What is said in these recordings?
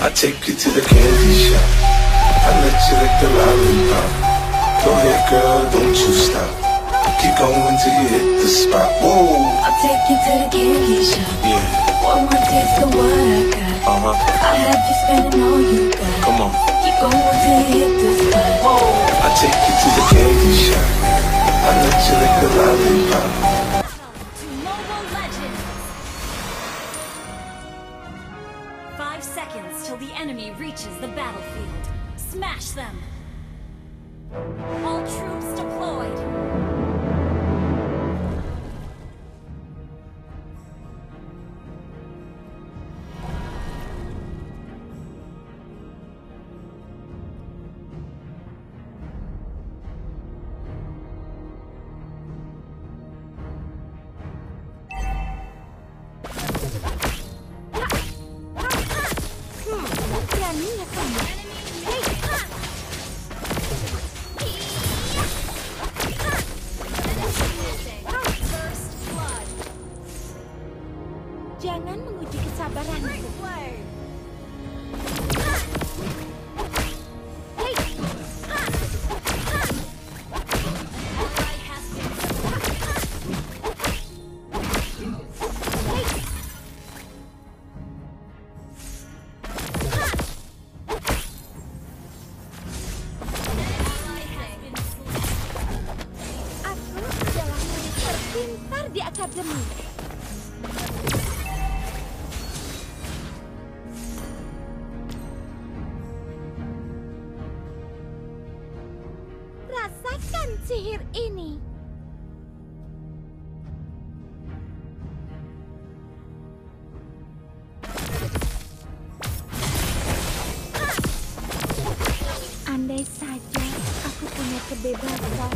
I take you to the candy shop. I let you lick the lollipop. Go ahead, girl, don't you stop. Keep going till you hit the spot. Whoa. I'll take you to the candy shop. Yeah. One more taste of what I got. I'll have you spending all you got. Come on. Keep going till you hit the spot. Whoa. I take you to the candy shop. I let you lick the lollipop. To Mobile Legends! 5 seconds till the enemy reaches the battlefield. Smash them! All troops deployed! Beraninya kamu. Jangan menguji kesabaranku. Aku adalah murid terpintar di akademi. Rasakan sihir ini. Andai saja aku punya kebebasan.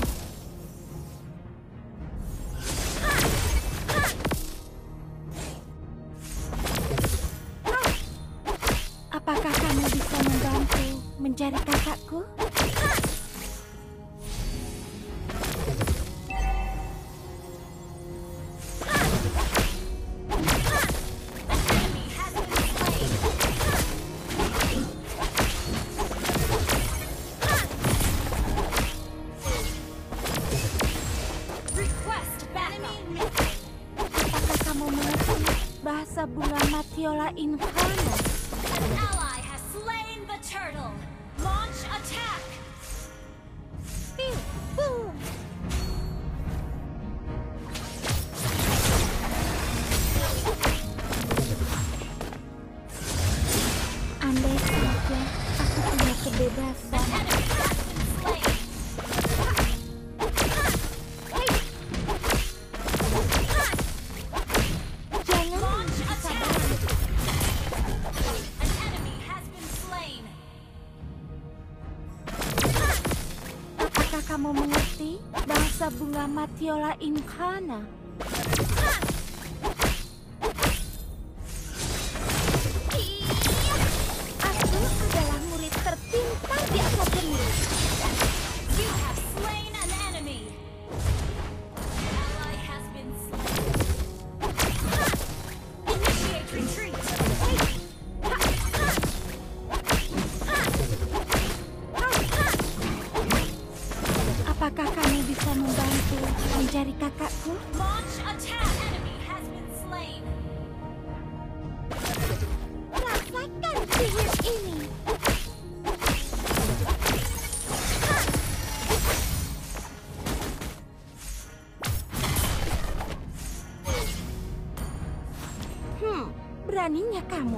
Apakah kamu bisa membantu mencari kakakku? Apakah kamu mengerti bahasa bunga Matiola Infana? An ally has slain the turtle! Launch attack! Boom! Andai saja aku punya kebebasan. Enemy has been slain! Jangan Launch menguji attack! kesabaranku. An enemy has been slain! Apakah kamu mengerti bahasa bunga Matiola Infana? Aku adalah murid terpintar di akademi. You have slain an enemy! Ally has been slain. Initiate retreat! Apakah kamu bisa membantu mencari kakakku? Launch attack! Enemy has been slain! Rasakan sihir ini. Beraninya kamu.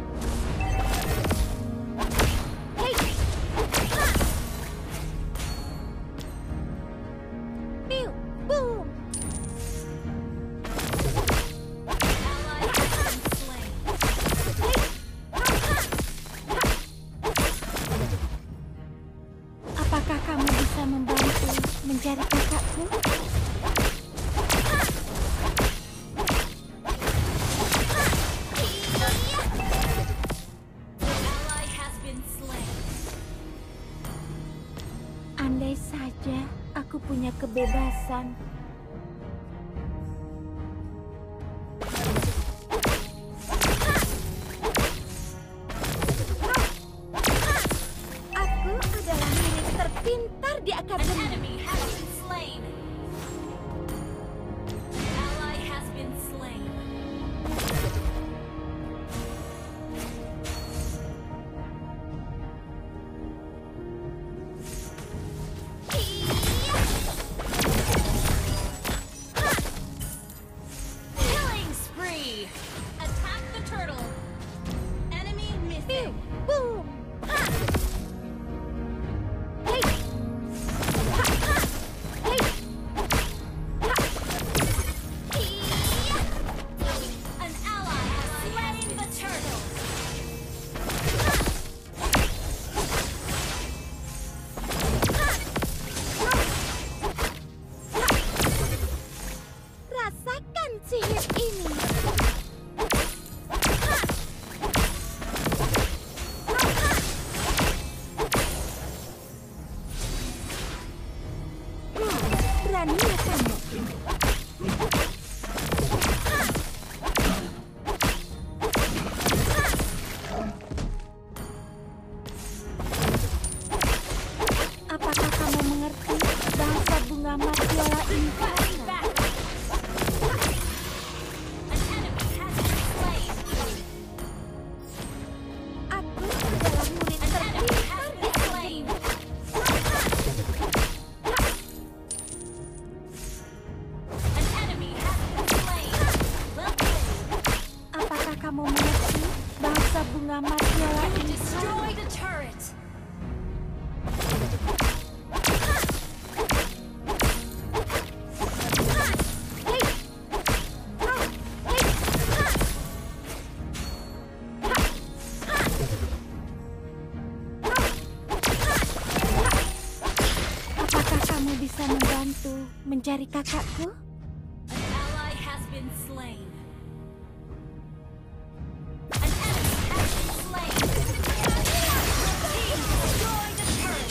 Piu, boom. Ally has been slain! Apakah kamu bisa membantu mencari kakakku? Ally has been slain! Andai saja aku punya kebebasan. terpintar di An akademi. enemy has been slain. An ally has been slain. Killing spree. Attack the turtle. Enemy missing. Boom! Ha! Hey! Ha, ha! Hey! Ha! Iya! An ally has slain the turtle. Rasakan sihir ini. Beraninya kamu. Apakah kamu mengerti bahasa bunga Matiola Fighting Inferno? back. An enemy has been slain. Aku adalah murid An enemy terpintar has di been akademi. slain. An enemy has been slain. Well played. Apakah kamu mengerti bahasa bunga Matiola You Inferno? destroyed the turret. Apakah kamu bisa membantu mencari kakakku? An ally has been slain. An enemy has been slain. Team destroyed the turret.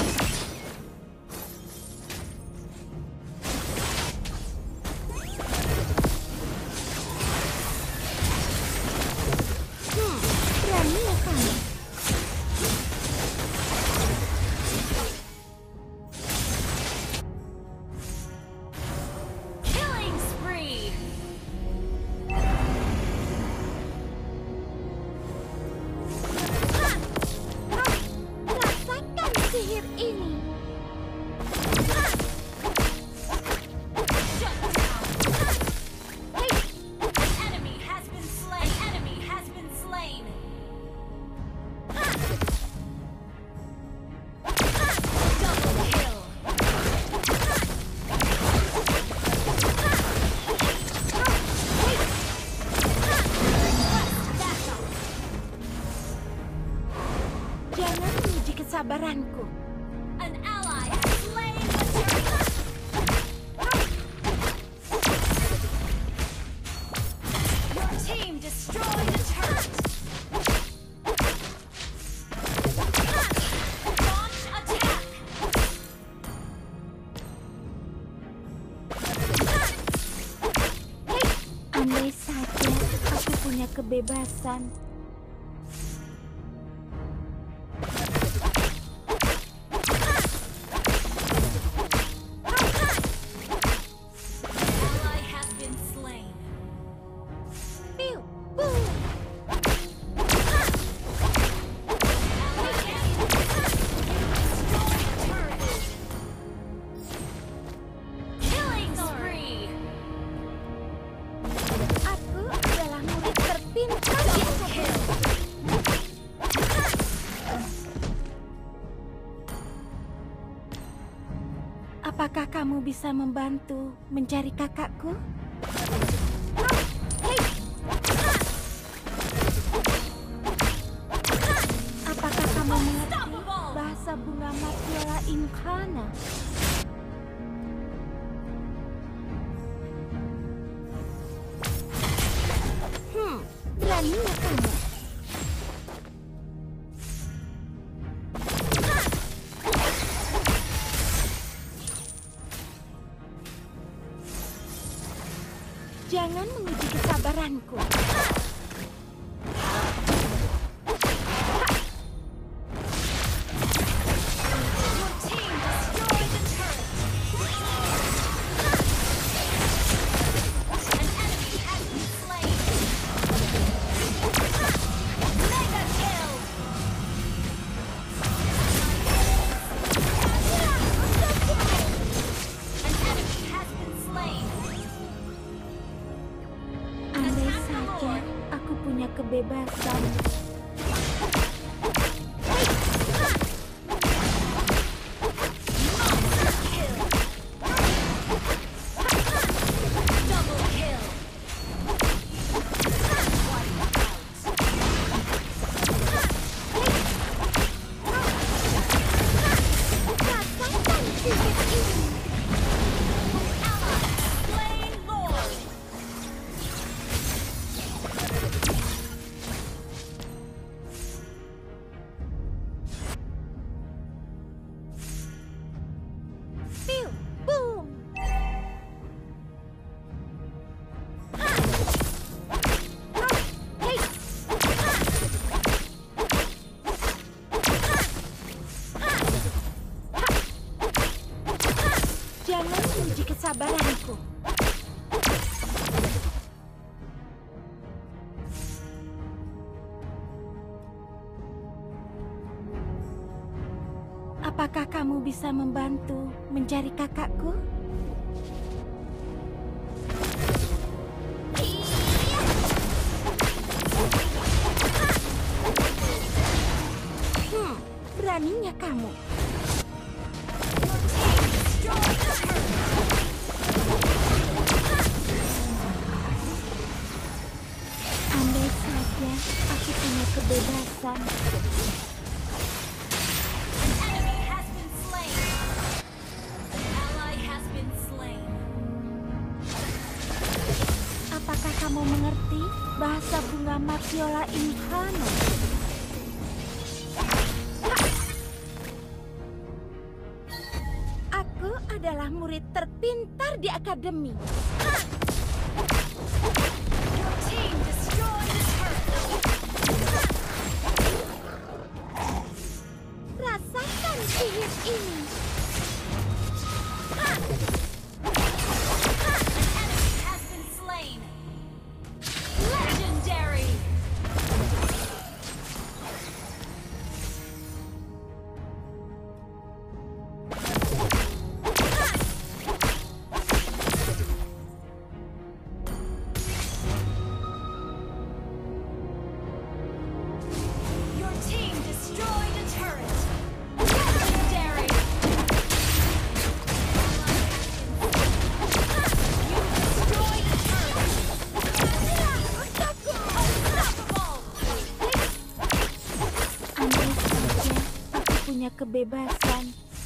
Beraninya kamu. Killing spree. Rasakan sihir ini. Shut down. An enemy has been slain. An enemy has been slain. Double kill. Quest backup. Jangan menguji kesabaranku. An ally has slain the turret. Your team destroyed the turret. Launch attack. Andai saja aku punya kebebasan. Ally has been slain. Piu, boom. Ally has been destroyed the turret. Killing spree. Aku adalah murid terpintar di Double akademi. kill. Apakah kamu bisa membantu mencari kakakku? Apakah kamu mengerti Unstoppable. bahasa bunga Matiola Inferno? Beraninya kamu. Jangan menguji kesabaranku. Your team Apakah kamu bisa membantu mencari kakakku? Beraninya kamu. Andai saja aku punya kebebasan. Apakah kamu mengerti bahasa bunga Matiola Inferno? Aku adalah murid terpintar di akademi. Rasakan sihir ini. Legendary! Your team destroyed a turret! Legendary! You destroyed a turret! Unstoppable! Andai saja aku punya kebebasan.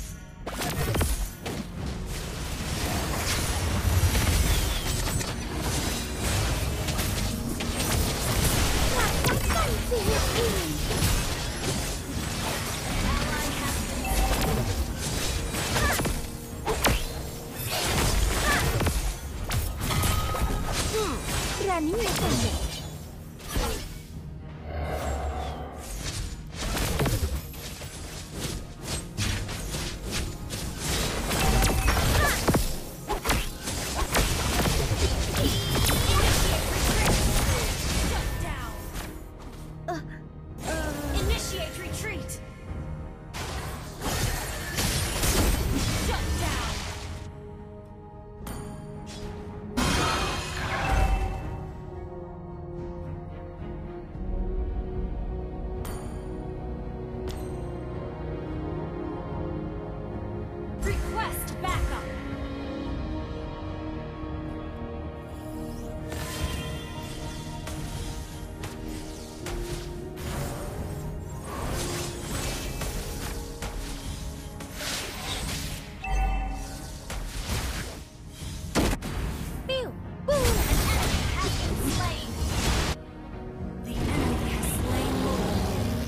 Rasakan sihir ini. Beraninya kamu. Shut down! Initiate retreat! Shut down! Request backup! Pew! Boom! Has been slain! The enemy has slain Lord.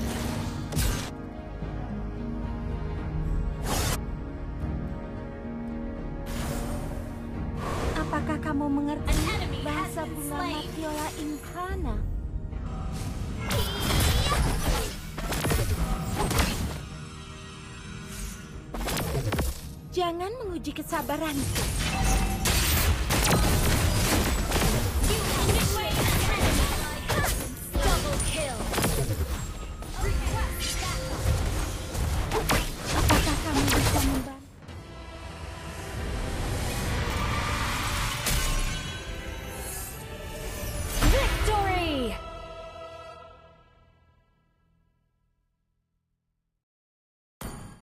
Apakah kamu mengerti An enemy has bahasa been bunga slain. Matiola Inferno? Jangan menguji kesabaranku.